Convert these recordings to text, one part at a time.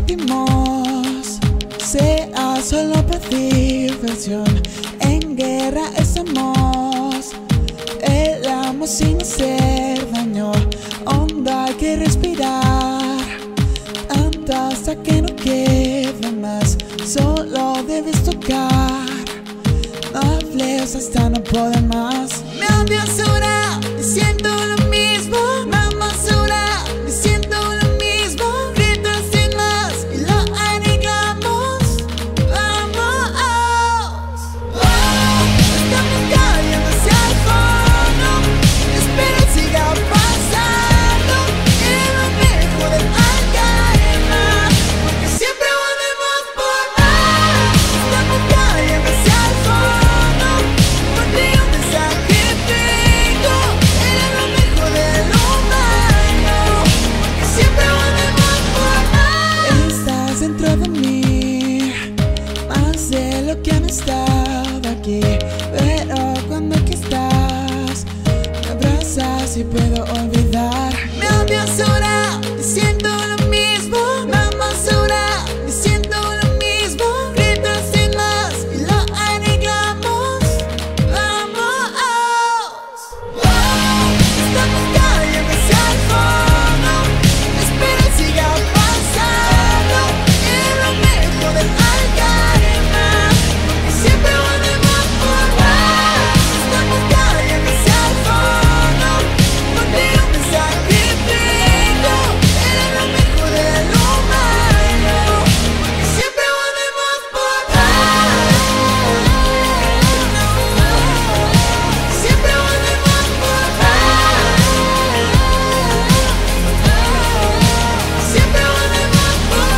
discutimos sea solo por diversión. En guerra estamos, peleamos sin hacer daño. Honda hay que respirar, tanta hasta que no quede más. Solo debes tocar, no hables hasta no poder más. Me odias ahora, me siento lo mismo. Vamos ahora, me siento lo mismo. Grito sin más y lo arreglamos. Vamos, estamos cayendo hacia el fondo. Espero siga pasando. En lo mejor del alcaema, porque siempre volvemos por más. Estamos cayendo hacia el fondo. Porque un mensaje fijo era lo mejor de lo humano, porque siempre volvemos por más. Estás dentro de mí, más de lo que han estado aquí. Pero cuando aquí estás, me abrazas y puedo olvidar. Me odias ahora, me siento lo mismo. Vamos ahora, me siento lo mismo. Grito sin más y lo arreglamos. Vamos, estamos cayendo hacia el fondo. Espero siga pasando. En lo mejor del alcaema, porque siempre volvemos por más. Estamos cayendo hacia el fondo. Porque un mensaje fijo era lo mejor de lo humano, porque siempre volvemos por más. Siempre volvemos por más. Siempre volvemos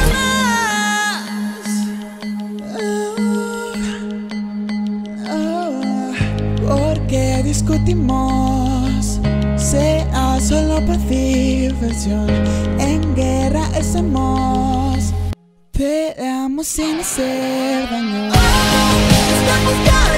por más. Porque discutimos sea solo por diversión. En guerra estamos, peleamos sin hacer daño. Estamos